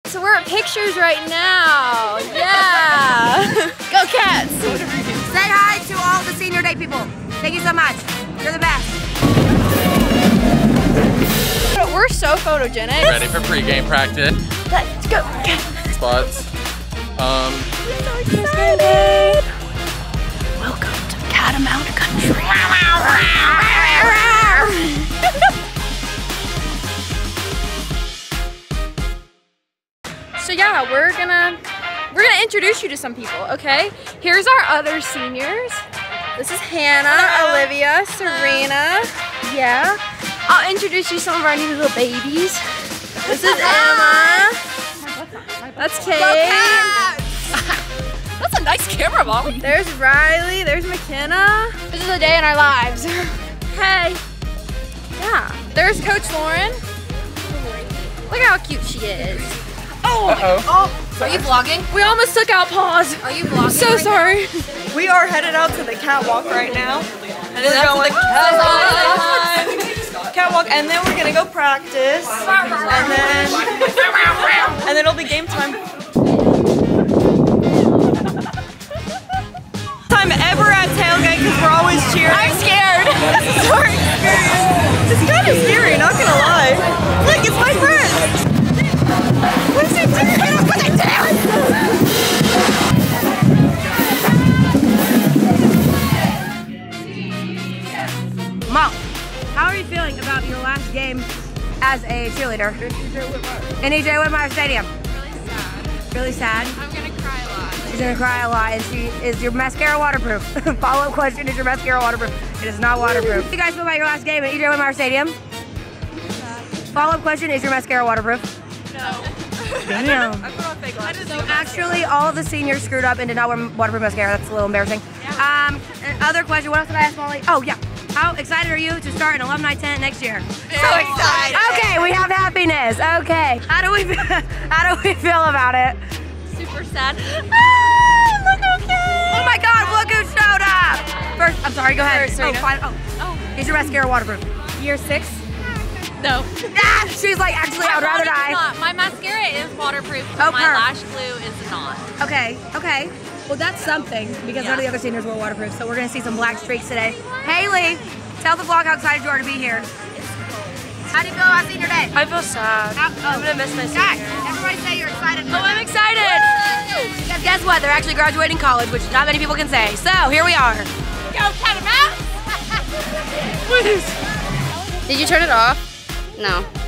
So we're at pictures right now. Yeah. Go Cats. Say hi to all the senior day people. Thank you so much. You're the best. We're so photogenic. Ready for pregame practice. Let's go. Spots. I'm so excited. Welcome to Catamount Country. So yeah, we're gonna introduce you to some people, okay? Here's our other seniors. This is Hannah, Olivia, Serena. Yeah. I'll introduce you to some of our new little babies. This is Emma. That's Kate. That's a nice camera, Mom. There's Riley. There's McKenna. This is a day in our lives. Hey. Yeah. There's Coach Lauren. Look how cute she is. Oh. Are you vlogging? We almost took out paws. Are you vlogging? So right sorry. We are headed out to the catwalk right now. And we're going catwalk, and then we're gonna go practice, and then it'll be game time. Time ever at tailgate because we're always cheering. I'm scared. This is our experience. It's kind of scary, not gonna lie. Look, it's my friend. What is he doing? Put it down. Mom, how are you feeling about your last game as a cheerleader? In E.J. Whitmire Stadium. Really sad. Really sad. I'm gonna cry a lot. She's gonna cry a lot. And is your mascara waterproof? Follow-up question, is your mascara waterproof? It is not waterproof. How do you guys feel about your last game at E.J. Whitmire Stadium? Follow-up question, is your mascara waterproof? No. No. I put on fake glasses. So actually, all of the seniors screwed up and did not wear waterproof mascara. That's a little embarrassing. Yeah. Other question, what else did I ask Molly? Oh yeah. How excited are you to start an alumni tent next year? So excited. Okay, we have happiness. Okay. How do we feel about it? Super sad. Look okay. Oh my God, look who showed up. First, I'm sorry, go ahead. Serena. Oh, fine. Oh. Is your mascara waterproof? Year 6. No. Ah, she's like, actually, I'd rather die. My mascara is waterproof, Oh, but my perf. lash glue is not. Okay, okay. Well, that's something because none of the other seniors were waterproof, so we're gonna see some black streaks today. Haley, tell the vlog how excited you are to be here. How do you feel about senior day? I feel sad. I'm gonna miss my Guys, everybody say you're excited. Oh, I'm excited. Because guess what? They're actually graduating college, which not many people can say. So here we are. Go Catamount! Did you turn it off? No.